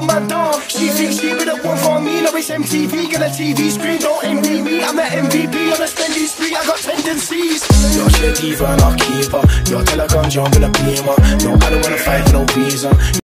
on my dog. She thinks she be the one for me. No, it's MTV, get a TV screen. Don't envy me, I'm the MVP on a spending spree. I got tendencies. Yo, she a diva and I'll keep her. Yo, tell her come jump in a beamer. No, I don't wanna fight for no reason.